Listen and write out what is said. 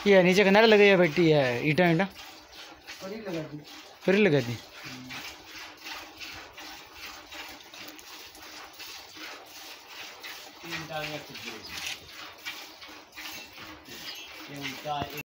ये नीचे किनारे लगे है बेटी है ईटा ईटा फिर लगा दी